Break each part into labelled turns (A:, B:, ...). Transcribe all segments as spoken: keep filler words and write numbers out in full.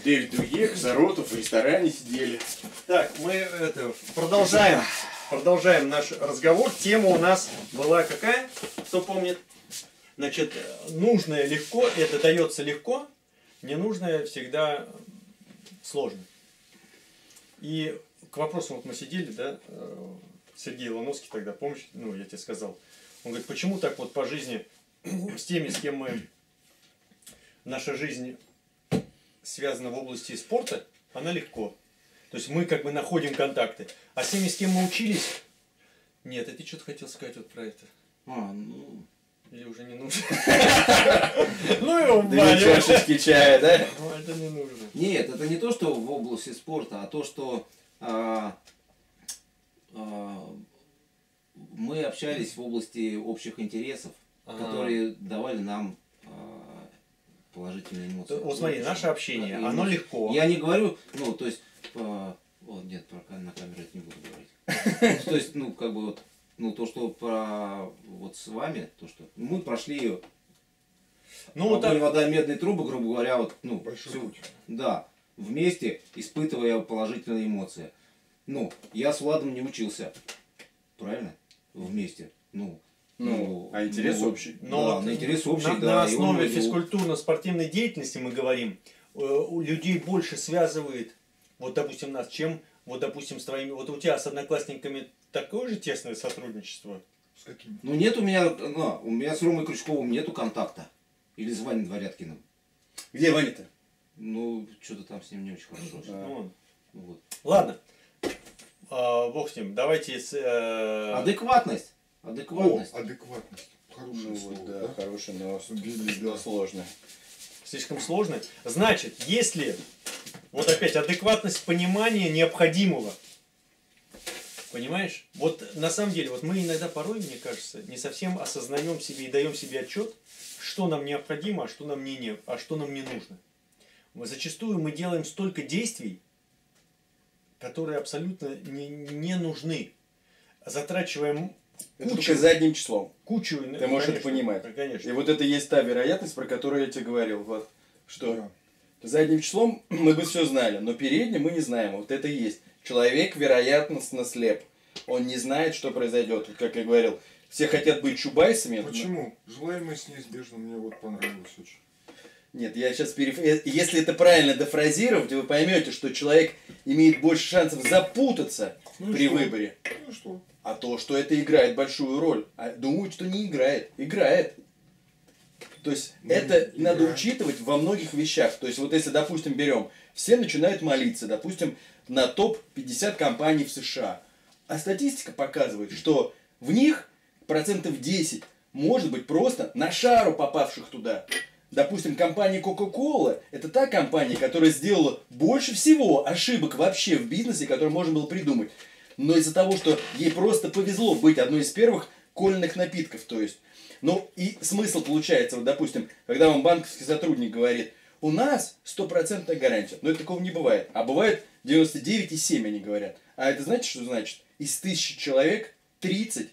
A: Дэвид Дуек, Саротов в ресторане сидели.
B: Так, мы это, продолжаем, продолжаем наш разговор. Тема у нас была какая? Кто помнит? Значит, нужное легко, это дается легко, ненужное всегда сложно. И к вопросу, вот мы сидели, да, Сергей Лановский тогда, помнишь, ну, я тебе сказал, он говорит, почему так вот по жизни с теми, с кем мы, наша жизнь связана в области спорта, она легко. То есть мы как бы находим контакты. А с теми, с кем мы учились, нет, а ты что-то хотел сказать вот про это?
A: А, ну...
B: Или уже не нужно? Ну его в
A: баню. Две чашечки чая, да?
B: Ну это не нужно.
C: Нет, это не то, что в области спорта, а то, что мы общались в области общих интересов, которые давали нам положительные эмоции.
B: Вот смотри, наше общение, оно легко.
C: Я не говорю, ну, то есть, вот, нет, на камеру это не буду говорить. То есть, ну, как бы вот, ну, то, что про, вот с вами, то, что мы прошли, ну, вот так, вода, медные трубы, грубо говоря, вот, ну, всю, да, вместе, испытывая положительные эмоции. Ну, я с Владом не учился, правильно? Вместе, ну.
A: Ну, а интерес
C: ну,
A: общий.
B: Но
C: да,
B: вот
C: на интерес общий,
B: на,
C: да.
B: На основе
C: он,
B: физкультурно-спортивной деятельности мы говорим, у людей больше связывает, вот, допустим, нас, чем, вот, допустим, с твоими, вот у тебя с одноклассниками такое же тесное сотрудничество?
C: С каким? Ну, нет у меня, ну, у меня с Ромой Крючковым нету контакта. Или с Ваней Дворяткиным.
A: Где Ваня-то?
C: Ну, что-то там с ним не очень хорошо.
B: А.
C: Ну, вот.
B: Ладно, а, бог с ним, давайте... С, э...
C: Адекватность. Адекватность.
D: О, адекватность. Хорошее
A: ну,
D: слово,
A: вот, да,
D: да?
A: хорошее, но
D: Убили, да.
A: сложно.
B: Слишком сложно. Значит, если вот опять адекватность понимания необходимого, понимаешь? Вот на самом деле, вот мы иногда порой, мне кажется, не совсем осознаем себе и даем себе отчет, что нам необходимо, а что нам не, не, а что нам не нужно. Мы, зачастую мы делаем столько действий, которые абсолютно не, не нужны. Затрачиваем
A: это
B: кучу,
A: только задним числом.
B: Кучу,
A: ты можешь
B: конечно,
A: это понимать.
B: Конечно.
A: И вот это есть та вероятность, про которую я тебе говорил. Вот, что
D: Да.
A: задним числом мы бы все знали, но передним мы не знаем. Вот это и есть. Человек вероятностно слеп. Он не знает, что произойдет. Как я говорил, все хотят быть чубайсами.
D: Почему? Желаемость неизбежна. Мне вот понравилось очень.
A: Нет, я сейчас переф... Если это правильно дофразировать, вы поймете, что человек имеет больше шансов запутаться
D: ну
A: при
D: что?
A: выборе.
D: Ну что?
A: А то, что это играет большую роль. А думают, что не играет. Играет. То есть
D: ну,
A: это
D: играет.
A: надо учитывать во многих вещах. То есть вот если, допустим, берем, все начинают молиться, допустим, на топ пятьдесят компаний в США. А статистика показывает, что в них процентов десять может быть просто на шару попавших туда. Допустим, компания Coca-Cola – это та компания, которая сделала больше всего ошибок вообще в бизнесе, которые можно было придумать. Но из-за того, что ей просто повезло быть одной из первых кольных напитков, то есть. Ну и смысл получается, вот, допустим, когда вам банковский сотрудник говорит, у нас стопроцентная гарантия, но это такого не бывает, а бывает девяносто девять и семь они говорят. А это знаете, что значит? Из тысячи человек тридцать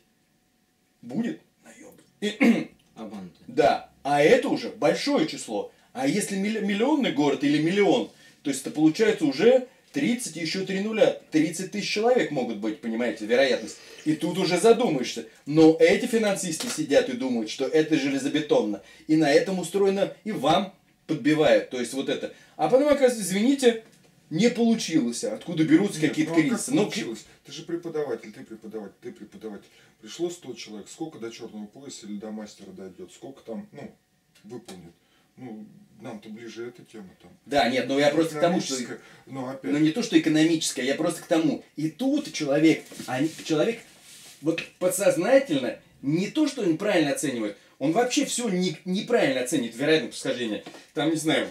A: будет наебан.
C: Обманутый.
A: Да, а это уже большое число. А если миллионный город или миллион, то есть это получается уже тридцать, еще три нуля. тридцать тысяч человек могут быть, понимаете, вероятность. И тут уже задумаешься. Но эти финансисты сидят и думают, что это железобетонно. И на этом устроено и вам подбивают. То есть вот это. А потом, оказывается, извините, не получилось. Откуда берутся какие-то
D: ну, а
A: кризисы?
D: как
A: Ну,
D: получилось? Ты же преподаватель, ты преподаватель, ты преподаватель. Пришло сто человек. Сколько до черного пояса или до мастера дойдет? Сколько там, ну, выполнит? Ну, нам-то ближе эта тема там.
A: Да, нет, ну я просто к тому, что...
D: Но опять...
A: Ну не то, что экономическое, я просто к тому. И тут человек, а человек вот подсознательно не то, что он правильно оценивает, он вообще все не, неправильно оценит, вероятно, происхождение. Там, не знаю,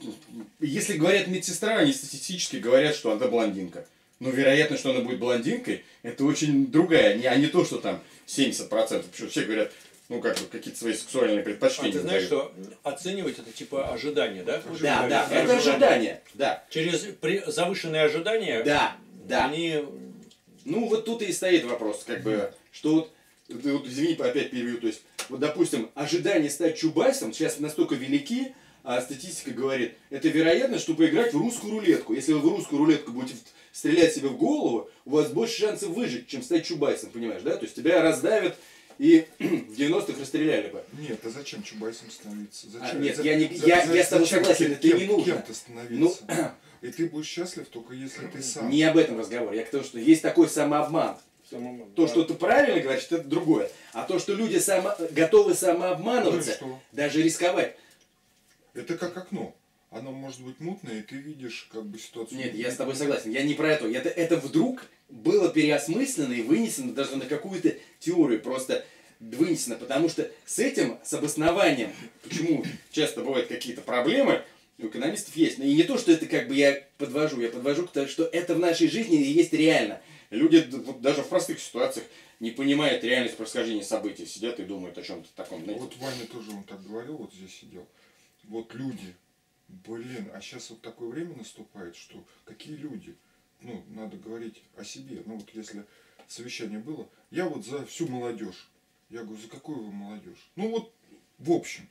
A: если говорят медсестра, они статистически говорят, что она блондинка. Но вероятность, что она будет блондинкой, это очень другая, а не то, что там семьдесят процентов. Почему все говорят, ну как бы какие-то свои сексуальные предпочтения.
B: А ты знаешь,
A: дают.
B: что оценивать это типа ожидание, да?
A: Да, да, это ожидание, да.
B: Через при, завышенные ожидания,
A: да, да.
B: они...
A: Ну вот тут и стоит вопрос, как бы, что вот, вот извини, опять перебью, то есть, вот допустим, ожидания стать чубайсом сейчас настолько велики, а статистика говорит, это вероятно, что поиграть в русскую рулетку. Если вы в русскую рулетку будете стрелять себе в голову, у вас больше шансов выжить, чем стать Чубайсом, понимаешь, да? То есть тебя раздавят и в девяностых расстреляли бы.
D: Нет, а зачем Чубайсом становиться? Зачем?
A: А, нет,
D: За,
A: я, не,
D: за,
A: я,
D: за,
A: я с тобой
D: зачем
A: согласен,
D: кем,
A: это не нужно.
D: Кем-то становиться.
A: Ну,
D: и ты будешь счастлив только если ты сам.
A: не об этом разговор. Я к тому, что есть такой самообман.
B: Самому,
A: То,
B: да.
A: что ты правильно говоришь, это другое. А то, что люди само... готовы самообманываться,
D: Ну и что?
A: даже рисковать.
D: Это как окно. Оно может быть мутное, и ты видишь как бы ситуацию.
A: Нет, я с тобой согласен. Я не про это. Это, это вдруг было переосмыслено и вынесено даже на какую-то теорию. Просто вынесено. Потому что с этим, с обоснованием, почему часто бывают какие-то проблемы, у экономистов есть. Но и не то, что это как бы я подвожу. Я подвожу к тому, что это в нашей жизни есть реально. Люди вот даже в простых ситуациях не понимают реальность происхождения событий. Сидят и думают о чем-то таком. Знаете.
D: Вот Ваня тоже он так говорил, вот здесь сидел. Вот люди, блин, а сейчас вот такое время наступает, что какие люди? Ну, надо говорить о себе. Ну, вот если совещание было, я вот за всю молодежь. Я говорю, за какую вы молодежь? Ну, вот, в общем.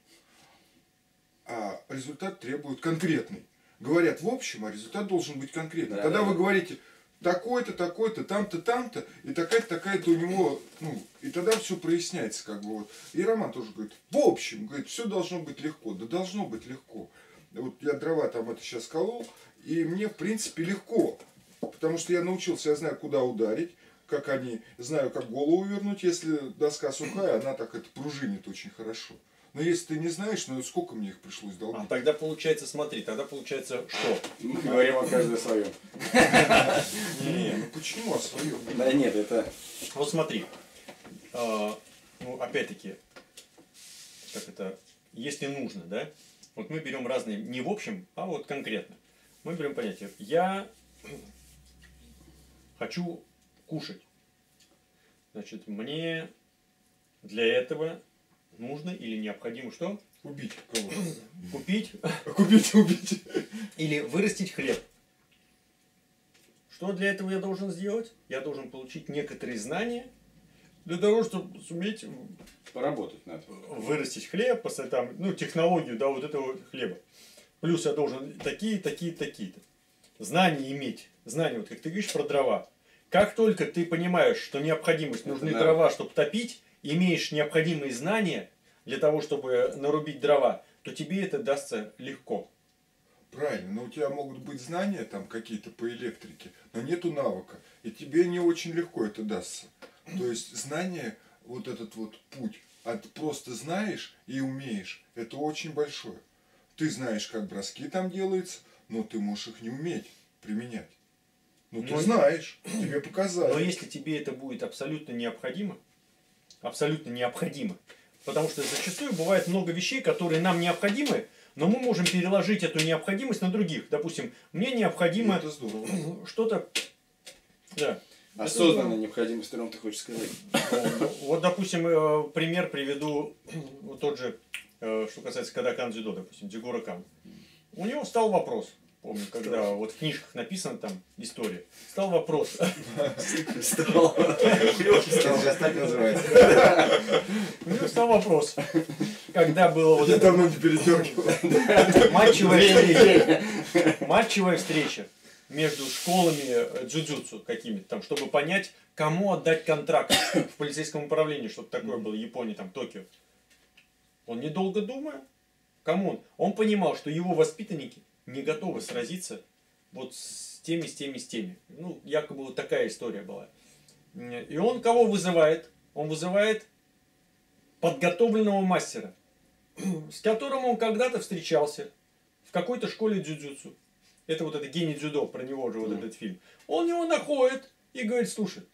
D: А результат требует конкретный. Говорят в общем, а результат должен быть конкретный.
A: Да,
D: Тогда
A: да,
D: вы
A: да.
D: говорите, такой-то, такой-то, там-то, там-то, и такая-то, такая-то у него, ну, и тогда все проясняется, как бы вот. И Роман тоже говорит, в общем, говорит, все должно быть легко. Да должно быть легко. Вот я дрова там это сейчас колол, и мне, в принципе, легко. Потому что я научился, я знаю, куда ударить, как они, знаю, как голову вернуть, если доска сухая, она так это пружинит очень хорошо. Но если ты не знаешь, ну сколько мне их пришлось
B: А
D: долбить?
B: тогда получается, смотри, тогда получается что?
A: Мы говорим о каждом своем.
D: Не, ну почему о своем?
A: Да нет, это...
B: Вот смотри, а, ну опять-таки, как это, если нужно, да, вот мы берем разные, не в общем, а вот конкретно. Мы берем понятие, я хочу кушать, значит, мне для этого нужно или необходимо что?
D: Убить кого-то.
B: Купить
D: Купить, убить.
B: или вырастить хлеб. Что для этого я должен сделать? Я должен получить некоторые знания для того, чтобы суметь
A: Поработать надо.
B: вырастить хлеб, после там, ну, технологию, да, вот этого хлеба. Плюс я должен такие, такие, такие-то. Знания иметь. Знания, вот как ты говоришь про дрова. Как только ты понимаешь, что необходимость, нужны
A: да.
B: дрова, чтобы топить, имеешь необходимые знания для того, чтобы нарубить дрова, то тебе это дастся легко.
D: Правильно, но у тебя могут быть знания там какие-то по электрике, но нету навыка, и тебе не очень легко это дастся. То есть знание, вот этот вот путь, от просто знаешь и умеешь, это очень большое. Ты знаешь, как броски там делаются, но ты можешь их не уметь применять. Ну ты
B: Но-
D: знаешь, тебе показали.
B: Но если тебе это будет абсолютно необходимо, абсолютно необходимо, потому что зачастую бывает много вещей, которые нам необходимы, но мы можем переложить эту необходимость на других. Допустим, мне необходимо
D: Это здорово.
B: что-то... Да.
A: Осознанная необходимость, которую ты хочешь сказать.
B: Вот, допустим, э, пример приведу, вот тот же, э, что касается Кодакан дзюдо, допустим, Дзигура Кан. У него встал вопрос, помню, когда вот в книжках написана там история, стал вопрос.
A: Стал.
C: Сейчас так называется.
B: У него встал вопрос, когда было вот
D: Я
B: это
D: давно не передергивал.
B: матчевая встреча, матчевая встреча между школами дзюдзюцу какими-то там, чтобы понять, кому отдать контракт в полицейском управлении, чтобы такое было, Япония, там, Токио. Он недолго думая, кому он? Он понимал, что его воспитанники не готовы сразиться вот с теми, с теми, с теми. Ну, якобы вот такая история была. И он кого вызывает? Он вызывает подготовленного мастера, с которым он когда-то встречался в какой-то школе дзюдзюцу. Это вот это гений дзюдо, про него же вот
A: Mm.
B: этот фильм. Он его находит и говорит, слушай,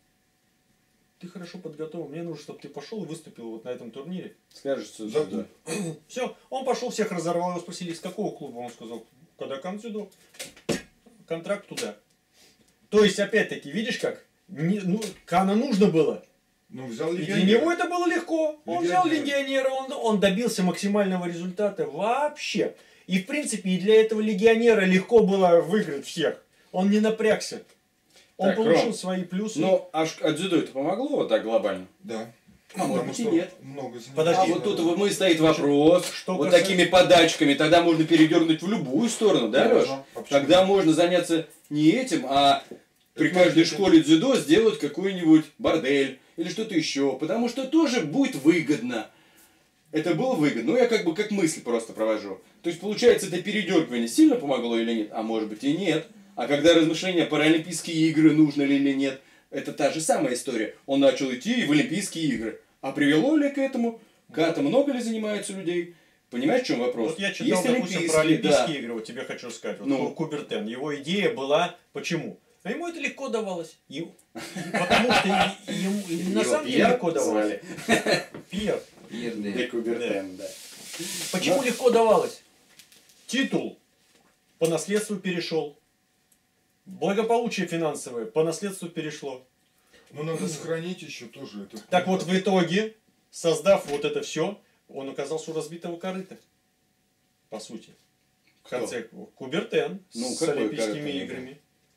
B: ты хорошо подготовлен, мне нужно, чтобы ты пошел и выступил вот на этом турнире.
A: Скажешь, что
D: Да.
A: да.
B: Все, он пошел, всех разорвал, его спросили, из какого клуба? Он сказал, Кодакан дзюдо. Контракт туда. То есть, опять-таки, видишь как? Не, ну, Кана нужно было.
D: Ну взял
B: И для
D: легионера.
B: него это было легко. Он взял
D: Легионера.
B: легионера, он, он добился максимального результата вообще. И в принципе и для этого легионера легко было выиграть всех. Он не напрягся. Он
A: Так,
B: получил
A: Ром,
B: свои плюсы.
A: Ну, а, ш- а дзюдо это помогло вот так глобально?
D: Да.
A: А может
D: Потому
A: быть и
D: что
A: нет.
D: много занимается.
B: Подожди.
A: А вот тут вот мы стоит вопрос,
B: Что
A: вот
B: касается-
A: такими подачками, тогда можно передернуть в любую сторону, да,
D: Можно.
A: Леш?
D: А почему
A: Тогда
D: нет?
A: можно заняться не этим, а при
D: Это
A: каждой
D: маркетинг.
A: школе дзюдо сделать какой-нибудь бордель или что-то еще, потому что тоже будет выгодно. Это было выгодно. Ну, я как бы как мысль просто провожу. То есть, получается, это передергивание сильно помогло или нет? А может быть и нет. А когда размышления про Олимпийские игры, нужно ли или нет, это та же самая история. Он начал идти в Олимпийские игры. А привело ли к этому? Как-то много ли занимается людей? Понимаешь, в чем вопрос?
B: Вот я читал,
A: Есть
B: допустим, про Олимпийские
A: да.
B: игры, вот тебе хочу сказать. Вот
A: Ну.
B: Кубертен, его идея была, почему? А ему это легко давалось. И- потому что и- ему и на
A: Его
B: самом деле
A: Пьер
B: легко давалось.
A: звали.
B: Пьер.
C: Верный.
A: Де Кубертен, да.
B: Почему
A: Но-
B: легко давалось? Титул по наследству перешел. Благополучие финансовое по наследству перешло.
D: Но надо сохранить еще тоже это.
B: Так вот, в итоге, создав вот это все, он оказался у разбитого корыта. По сути. В
A: Кто?
B: конце Кубертен
A: Ну,
B: с
A: какое
B: Олимпийскими
A: корыто?
B: играми.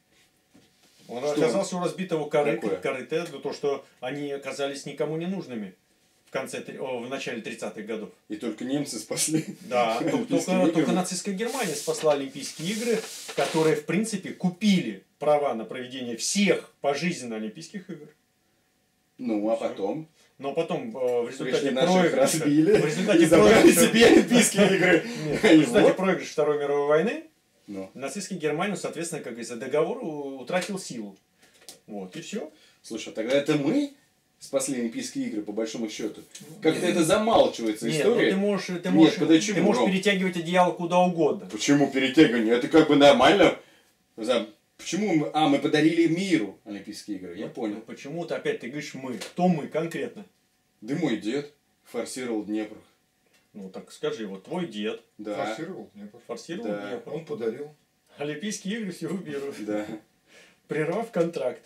B: Он
A: Что?
B: оказался у разбитого корыта,
A: Какое?
B: корыта, за то, что они оказались никому не нужными в конце, три- о, в начале тридцатых годов.
A: И только немцы спасли.
B: Да, только,
A: Олимпийские
B: только,
A: игры.
B: только нацистская Германия спасла Олимпийские игры, которые, в принципе, купили права на проведение всех пожизненно Олимпийских игр.
A: Ну, а потом
B: Но потом э, в результате
A: пришли наших,
B: проигрыша,
A: разбили
B: в результате
A: и забрали
B: проигрыша-
A: себе Олимпийские игры.
B: Нет,
A: И
B: в результате
A: вот.
B: проигрыша Второй мировой войны
A: Ну,
B: нацистская Германия, соответственно, как говорится, договор у- утратил силу. Вот, и все.
A: слушай, а тогда это мы спасли Олимпийские игры, по большому счету. Как-то это замалчивается
B: Нет, ну
A: история.
B: ты можешь, ты
A: Нет,
B: можешь,
A: подожди,
B: ты можешь
A: Ром.
B: перетягивать одеяло куда угодно.
A: Почему перетягивание? Это как бы нормально. За- Почему мы... А, мы подарили миру Олимпийские игры, я
B: Ну,
A: понял.
B: почему-то опять ты говоришь мы. Кто мы конкретно?
A: Да мой дед форсировал Днепр.
B: Ну так скажи, вот твой дед
A: Да,
D: Форсировал? Нет.
B: форсировал
A: Да.
B: Днепр.
D: Он подарил.
B: Олимпийские игры всего мира.
A: да,
B: Прервав контракт.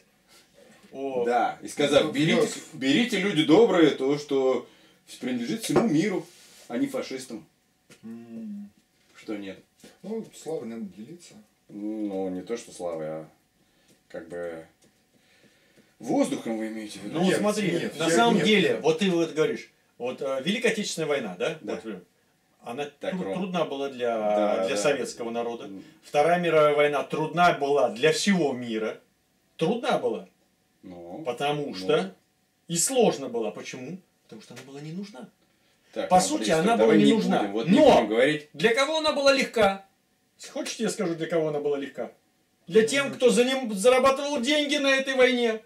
B: О,
A: да. И сказав,
D: Ну,
A: берите,
D: внес.
A: берите, люди добрые, то, что принадлежит всему миру, а не фашистам.
D: М.
A: Что нет.
D: Ну, славой надо делиться.
A: Ну, не то, что славы, а как бы воздухом вы имеете в виду?
B: Ну
D: Нет,
B: смотри,
D: нет,
B: на
D: я-
B: самом
D: нет.
B: деле, вот ты вот говоришь, вот э, Великая Отечественная война, да?
A: Да.
B: Вот, э, она
A: Так,
B: тру-
A: Ром.
B: трудна была для,
A: Да,
B: для
A: да.
B: советского народа. Вторая мировая война трудна была для всего мира. Трудна была,
A: Ну,
B: потому
A: Ну.
B: что и сложно была. Почему? Потому что она была не нужна.
A: так,
B: По
A: Ром,
B: сути,
A: подожди,
B: она
A: давай
B: была не
A: не
B: нужна.
A: будем, вот не
B: Но!
A: будем говорить.
B: Для кого она была легка? Хочешь, я скажу, для кого она была легка? Для тем, кто за ним зарабатывал деньги на этой войне.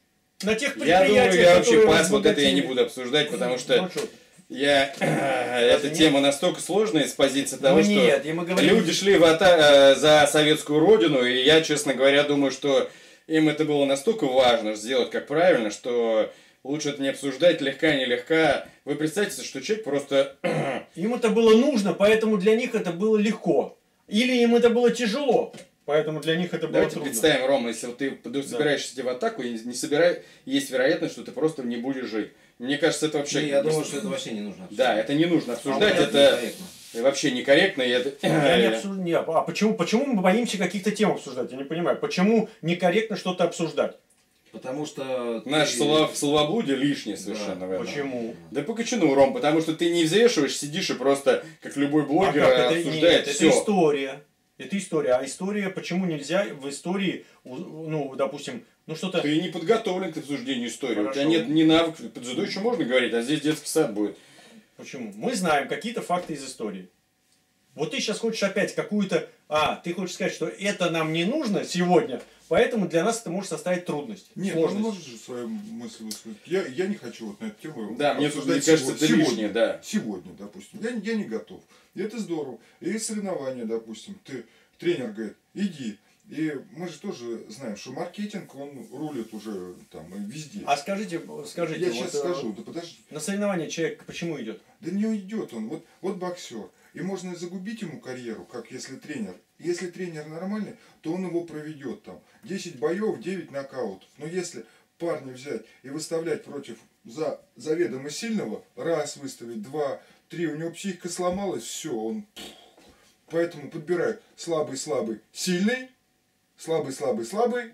B: На тех
A: Я
B: предприятиях,
A: думаю, я вообще
B: которые
A: пас, вот это я не
B: разбогатели.
A: буду обсуждать, потому
B: Ну,
A: что
B: чё?
A: я, эта
B: нет?
A: тема настолько сложная с позиции того,
B: Ну,
A: что
B: нет, и мы говорим-
A: люди шли в ата- э, за советскую родину, и я, честно говоря, думаю, что им это было настолько важно сделать как правильно, что лучше это не обсуждать, легка, нелегка. Вы представьте, что человек просто...
B: Им это было нужно, поэтому для них это было легко. Или им это было тяжело, поэтому для них это было
A: Давайте
B: трудно.
A: представим, Рома, если вот ты собираешься идти в атаку, и не собирай, есть вероятность, что ты просто не будешь жить. Мне кажется, это вообще...
C: Не, я думаю, что это вообще не нужно.
A: Да, это не нужно обсуждать,
C: А,
A: это
C: некорректно.
A: вообще некорректно. И это...
B: Я не обсуж- не, а почему, почему мы боимся каких-то тем обсуждать? Я не понимаю. Почему некорректно что-то обсуждать?
C: Потому что...
A: Наш
C: ты-
A: слова- словоблудие лишнее совершенно
C: Да,
A: в этом.
B: Почему?
A: Да по кочану, Ром, потому что ты не взвешиваешь, сидишь и просто, как любой
B: А
A: блогер,
B: как это?
A: обсуждает
B: Нет,
A: все.
B: это история. Это история. А история, почему нельзя в истории, у- ну, допустим, ну что-то...
A: Ты не подготовлен к обсуждению истории. У тебя
B: Хорошо.
A: нет ни навыков. Под дзюдо еще можно говорить, а здесь детский сад будет.
B: Почему? Мы знаем какие-то факты из истории. Вот ты сейчас хочешь опять какую-то... А, ты хочешь сказать, что это нам не нужно сегодня, поэтому для нас это может составить трудность.
D: Нет, он
B: сложность.
D: может же свою мысль высказать. Я, я не хочу вот на эту тему
A: Да, мне тут, мне
D: обсуждать
A: кажется,
D: сегодня.
A: это
D: Сегодня.
A: лишнее, да.
D: Сегодня, допустим. Я, я не готов. И это здорово. И соревнования, допустим. Ты, тренер говорит, иди. И мы же тоже знаем, что маркетинг, он рулит уже там везде.
B: А скажите, скажите,
D: я
B: вот,
D: сейчас
B: э,
D: скажу, да подожди.
B: на соревнования человек почему идет?
D: Да не уйдет он. Вот, вот боксер. И можно загубить ему карьеру, как если тренер. Если тренер нормальный, то он его проведет там. десять боев, девять нокаутов. Но если парня взять и выставлять против за заведомо сильного, раз выставить, два, три, у него психика сломалась, все, он... Поэтому подбирают слабый, слабый, сильный, слабый, слабый, слабый,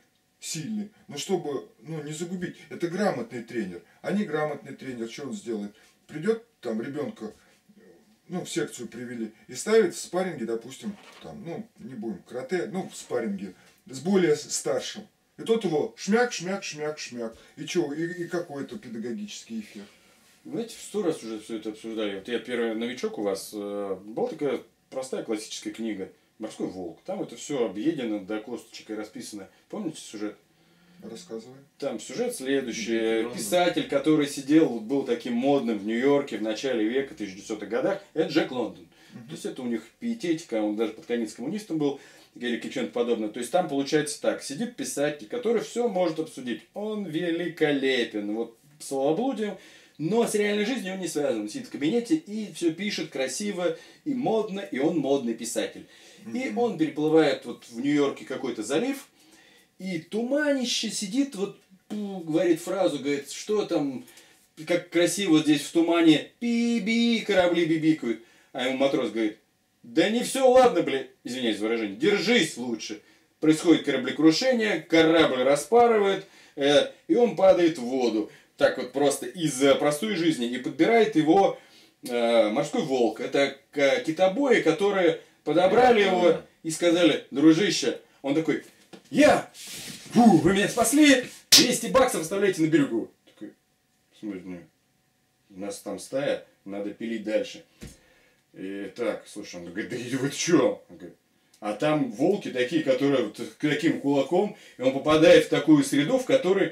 D: сильный, но чтобы, ну, не загубить. Это грамотный тренер, а не грамотный тренер, что он сделает? Придет там ребенка, ну, в секцию привели, и ставит в спарринге, допустим, там, ну, не будем, карате, ну, в спарринге, с более старшим. И тот его шмяк, шмяк, шмяк, шмяк. И что, и, и какой это педагогический эффект?
A: Знаете, в сто раз уже все это обсуждали. Вот я первый новичок у вас, э, была такая простая классическая книга «Морской волк». Там это все объедено до косточек и расписано. Помните сюжет?
D: Рассказывай.
A: Там сюжет следующий. Писатель, который сидел, вот был таким модным в Нью-Йорке в начале века, тысяча девятисотых годах, это Джек Лондон. Mm-hmm. То есть это у них пиететика, он даже под конец коммунистом был, или что-нибудь подобное. То есть там получается так, сидит писатель, который все может обсудить. Он великолепен, вот словоблудием, но с реальной жизнью он не связан. Он сидит в кабинете и все пишет красиво и модно, и он модный писатель. Mm-hmm. И он переплывает вот в Нью-Йорке какой-то залив, и туманище сидит, вот говорит фразу, говорит, что там, как красиво здесь в тумане, пи-би, корабли бибикают. А ему матрос говорит, да не все ладно, блядь, извиняюсь за выражение, держись лучше. Происходит кораблекрушение, корабль распарывает, э, и он падает в воду. Так вот просто из простой жизни. И подбирает его э, морской волк. Это китобои, которые подобрали его и сказали, дружище, он такой, я, фу, вы меня спасли, двести баксов оставляйте на берегу. Такой, смотри, ну, у нас там стая, надо пилить дальше. И так, слушай, он говорит, да вы чё? Он говорит, а там волки такие, которые вот таким кулаком, и он попадает в такую среду, в которой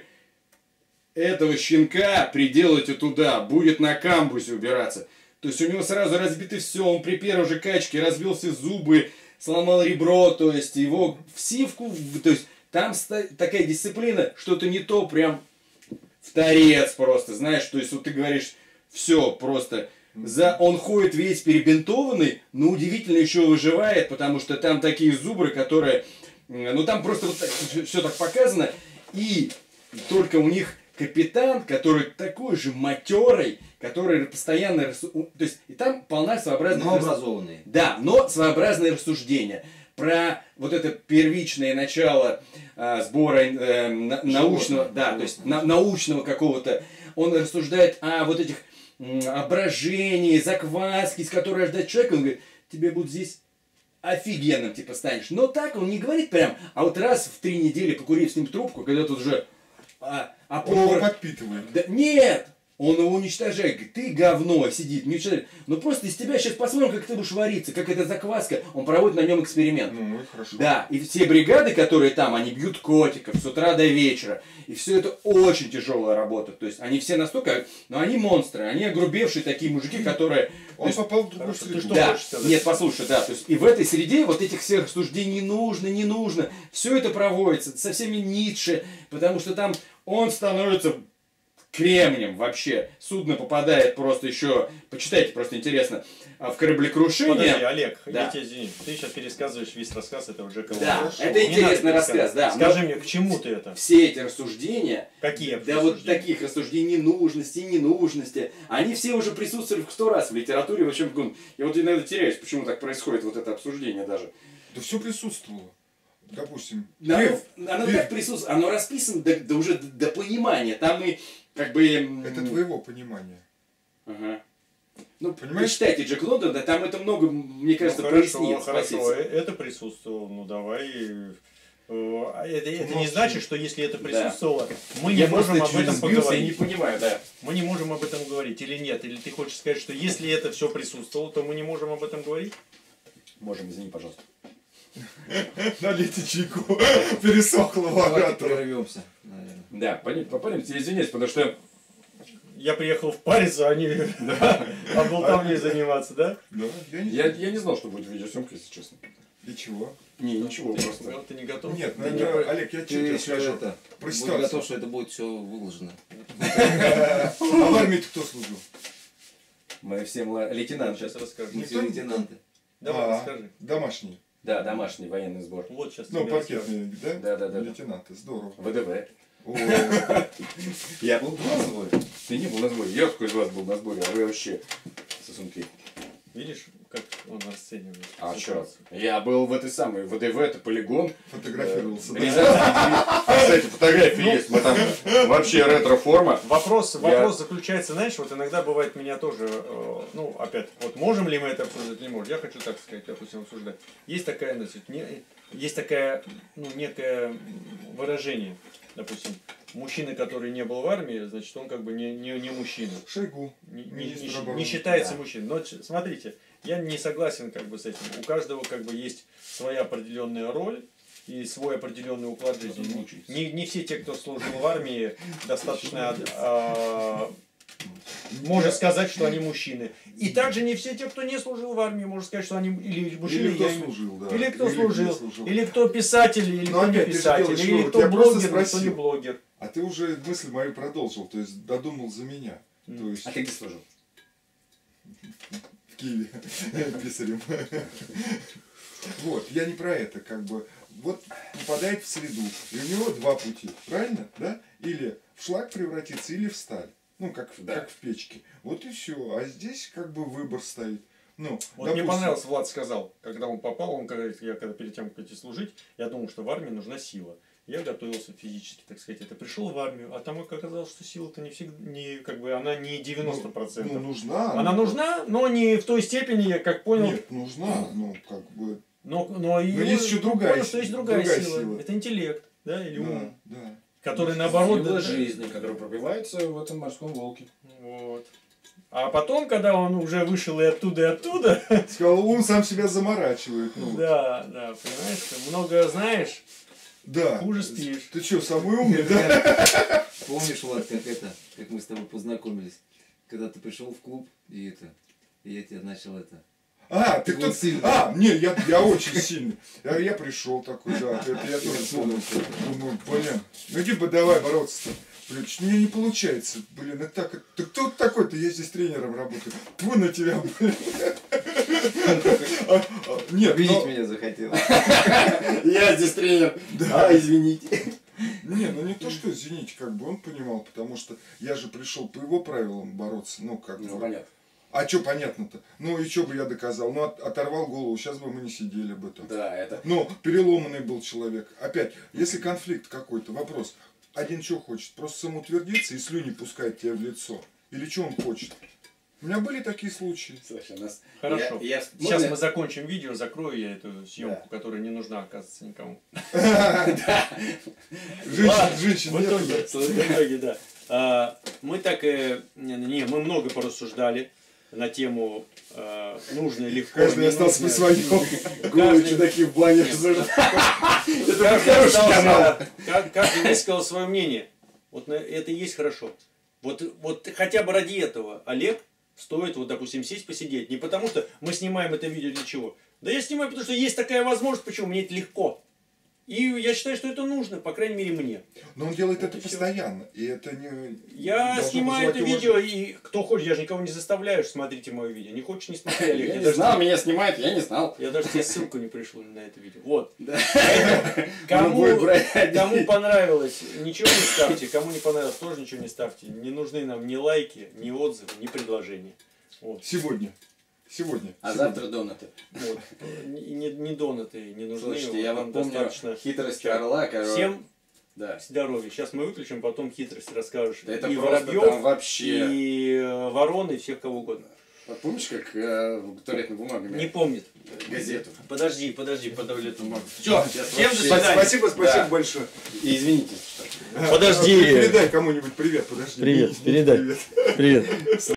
A: этого щенка приделайте туда, будет на камбузе убираться. То есть у него сразу разбито все, он при первой же качке разбил все зубы, сломал ребро, то есть его в сивку, то есть там такая дисциплина, что-то не то, прям в торец просто, знаешь, то есть вот ты говоришь, все просто, за, он ходит весь перебинтованный, но удивительно еще выживает, потому что там такие зубры, которые, ну там просто вот так, все так показано, и только у них капитан, который такой же матерый, который постоянно... То есть, и там полна своеобразная...
C: Но образованный.
A: Да, но своеобразное рассуждение про вот это первичное начало а, сбора э, на, научного... Да, то есть на, научного какого-то... Он рассуждает о вот этих м, брожении, закваски, из которой ждать человека. Он говорит, тебе будут здесь офигенным, типа, станешь. Но так он не говорит прям, а вот раз в три недели покурив с ним трубку, когда тут уже... А, а
D: он
A: повар...
D: его подпитывает.
A: Да, нет! Он его уничтожает. Говорит, ты говно, сидит, не уничтожает. Но просто из тебя сейчас посмотрим, как ты будешь вариться, как эта закваска. Он проводит на нем эксперимент.
D: Ну, это хорошо.
A: Да, и все бригады, которые там, они бьют котиков с утра до вечера. И все это очень тяжелая работа. То есть они все настолько, но они монстры, они огрубевшие такие мужики, которые...
D: Он
A: есть,
D: попал в другую
B: хорошо,
D: среду.
B: ты что
A: да,
B: хочешь сказать?
A: нет, послушай, да, то есть и в этой среде вот этих всех рассуждений не нужно, не нужно. Все это проводится со всеми Ницше, потому что там он становится кремнем вообще. Судно попадает просто еще, почитайте, просто интересно, в кораблекрушение.
B: Подожди, Олег,
A: Да.
B: я тебя извини. Ты сейчас пересказываешь весь рассказ этого Джека
A: Да,
B: Лондона.
A: это
B: Не
A: интересный
B: надо
A: рассказ,
B: пересказывать.
A: да.
B: Скажи
A: но
B: мне, к чему ты это?
A: Все эти рассуждения,
B: Какие
A: да вот
B: рассуждения?
A: таких рассуждений ненужности, ненужности, они все уже присутствовали в сто раз в литературе. Вообще, я вот иногда теряюсь, почему так происходит вот это обсуждение даже.
D: Да все присутствовало. Допустим.
A: Оно,
D: ты-
A: оно
D: ты-
A: так присутствует, оно расписано до, до уже до, до понимания. Там и как бы... м,
D: Это твоего понимания.
A: Ага. Ну,
D: Понимаешь?
A: почитайте Джек Лондон, да там это много, мне кажется,
B: Ну, хорошо,
A: прояснит.
B: хорошо,
A: спасибо.
B: э, это присутствовало, ну давай. э, а Это, это не
D: Молчи.
B: значит, что если это
A: Да.
B: присутствовало, мы не
A: Я
B: можем
A: просто
B: об
A: чуть
B: этом
A: сбился и
B: поговорить.
A: не понимаю, да.
B: Мы не можем об этом говорить или нет? Или ты хочешь сказать, что если это все присутствовало, то мы не можем об этом говорить?
A: Можем, извини, пожалуйста.
D: Налейте чайку. Пересохло
C: Давайте
D: оратора.
C: прервемся, наверное.
A: Да, пойдем, попадемте, извиняюсь, потому что...
B: Я приехал в париться, а не а болтовней заниматься, да?
D: Да, я не
A: Я, я не знал, что будет видеосъемка, если честно.
D: И чего?
A: Не, ничего,
B: Ты,
A: просто...
B: ты не готов?
D: Нет, ну,
C: Да
D: я-
C: не,
D: Олег, я
C: Ты
D: тебе
C: еще
D: скажу.
C: это,
D: Про
C: будь
D: ситуацию.
C: готов, что это будет все выложено.
D: А в армии ты кто служил?
A: Мы все мла- лейтенанты.
B: Сейчас расскажу.
C: Мы все
D: Никто-
C: лейтенанты.
B: Давай,
D: А,
B: расскажи.
D: Домашний.
A: Да, домашний военный сбор.
B: Вот сейчас
D: Ну,
B: тебе расскажу.
D: паркетные, да?
A: Да, да, да.
D: Лейтенанты, здорово.
A: ВДВ.
D: О,
A: Я был на сборе. Ты не был на сборе. Я такой из вас был на сборе, а вы вообще сосунки.
B: Видишь, как он расценивает
A: А что?
B: ситуацию?
A: Я был в этой самой ВДВ, это полигон.
D: Фотографировался. да.
A: Рязанский. Кстати, фотографии есть. Мы там вообще ретро-форма.
B: Вопрос,
A: Я-
B: вопрос заключается, знаешь, вот иногда бывает меня тоже, э, ну, опять, вот можем ли мы это обсуждать, не можем. Я хочу так сказать, допустим, обсуждать. Есть такая, значит, не, есть такая, ну, некое выражение, допустим, мужчина, который не был в армии, значит, он как бы не, не, не мужчина.
D: Шойгу.
B: Не, не-
D: Министр
B: не-
D: обороны.
B: не считается
A: Да.
B: мужчиной. Но ч- смотрите, я не согласен как бы с этим. У каждого как бы есть своя определенная роль и свой определенный уклад жизни.
A: Потом учиться.
B: Не, не все те, кто служил в армии, достаточно а, можно сказать, что они мужчины. И также не все те, кто не служил в армии, можно сказать, что они или мужчины,
D: Или кто
B: я-
D: служил, да.
B: или кто
D: Или где
B: служил,
D: служил.
B: или кто писатель, или
D: Но
B: кто не
D: опять ты же
B: писатель,
D: делаешь
B: или
D: вывод.
B: кто
D: Я просто
B: блогер, или кто не
D: спросил.
B: блогер.
D: А ты уже мысль мою продолжил, то есть додумал за меня. То есть
A: А ты где служил?
D: в Киеве писарем. Вот, я не про это, как бы. Вот попадает в среду, и у него два пути, правильно, да? Или в шлак превратиться, или в сталь. Ну, как, в-
A: Да.
D: как в печке. Вот и все. А здесь как бы выбор стоит. Ну,
B: Вот мне
D: допустим,
B: понравился, Влад сказал, когда он попал, он говорит, я когда перед тем, как идти служить, я думал, что в армии нужна сила. Я готовился физически, так сказать, это пришел в армию, а там оказалось, что сила-то не всегда, не, как бы, она не девяносто процентов.
D: Ну, нужна.
B: Она
D: ну,
B: нужна, но не в той степени, я как понял.
D: Нет, нужна, ну, как бы.
B: Но, но, и
D: есть еще
B: он
D: другая
B: понял, что есть
D: сила,
B: другая,
D: другая
B: сила.
D: сила.
B: Это интеллект, да, или ум,
D: Да, да.
B: который наоборот...
A: Сила
B: да,
A: жизни, которая пробивается в этом морском волке.
B: Вот. А потом, когда он уже вышел и оттуда, и оттуда,
D: Сказал, ум сам себя заморачивает. Ну,
B: да, да, понимаешь, ты много знаешь,
D: да.
B: хуже спишь.
D: Ты что, самый умный, да?
C: Помнишь, Влад, как это, как мы с тобой познакомились? Когда ты пришел в клуб, и это, и я тебя начал это.
D: А, ты
C: Он
D: кто?
C: сильный.
D: А, не, я, я очень сильный. Я, я пришел такой, да, это я тоже помню. Думаю, блин, ну типа давай бороться-то. Блин, что-то у меня не получается. Блин, это так, ты кто такой-то? Я здесь тренером работаю. Тьфу на тебя, блин. А, а, Нет,
C: Видеть
D: но-
C: меня захотел.
A: Я здесь тренер. А, извините.
D: Не, ну не то, что, извините, как бы он понимал, потому что я же пришел по его правилам бороться, ну как
A: Ну,
D: бы.
A: понятно.
D: А что понятно-то? Ну и что бы я доказал? Ну от- оторвал голову, сейчас бы мы не сидели бы там.
A: Да, это...
D: Ну, переломанный был человек. Опять, если конфликт какой-то, вопрос. Один что хочет? Просто самоутвердиться и слюни пускать тебе в лицо? Или что он хочет? У меня были такие случаи.
A: Слушай, у нас...
B: Хорошо.
A: Я, я...
B: Сейчас
A: можно-
B: мы закончим видео, закрою я эту съемку, которая не нужна, оказывается, никому.
D: Женщин, женщин
B: В
D: нету,
B: итоге,
D: да.
B: в итоге, да. А, мы так, э, не, не, мы много порассуждали на тему э, нужно или легко.
D: Каждый
B: не
D: остался при
B: нужно.
D: своем.
A: Голые чудаки в бане. Это
B: Каждый
A: хороший
B: остался-
A: канал.
B: ка- Каждый высказал свое мнение. Вот на- это и есть хорошо. Вот, вот хотя бы ради этого Олег стоит, вот, допустим, сесть посидеть. Не потому что мы снимаем это видео для чего. Да я снимаю, потому что есть такая возможность, почему мне это легко. И я считаю, что это нужно, по крайней мере, мне.
D: Но он делает
B: Вот
D: это
B: и всё.
D: постоянно. И это не...
B: Я
D: должно
B: снимаю это
D: вызывать
B: видео,
D: уважение.
B: и кто хочет, я же никого не заставляю, смотрите мое видео. Не хочешь, не смотри, Олег.
A: Я
B: Я
A: не
B: даже,
A: знал, меня снимают, я не знал.
B: я даже тебе ссылку не пришлю на это видео. Вот.
A: Да.
B: Кому,
A: Он будет брать.
B: кому понравилось, ничего не ставьте. Кому не понравилось, тоже ничего не ставьте. Не нужны нам ни лайки, ни отзывы, ни предложения. Вот.
D: Сегодня. Сегодня.
A: А
D: Сегодня.
A: завтра донаты.
B: Вот. Не, не, не донаты не нужны.
A: Слушайте,
B: вот
A: я
B: нам
A: вам помню
B: достаточно.
A: хитрость орла, короче.
B: Всем
A: Да.
B: здоровья. Сейчас мы выключим, потом хитрость расскажешь.
A: Да это
B: и
A: просто
B: Воробьев,
A: там вообще...
B: и э, Ворон, и всех кого угодно.
A: Вот помнишь, как э, туалетной бумагой
B: Не помнит.
A: газету?
B: Подожди, подожди, по туалету бумагу.
A: Всё,
B: Все,
A: сейчас
B: всем до
A: вообще-
B: свидания.
D: Спасибо, спасибо
A: Да.
D: большое.
A: И извините.
B: Подожди.
D: Передай кому-нибудь привет, подожди.
B: Привет,
D: Мите
B: передай.
D: привет.
B: Привет.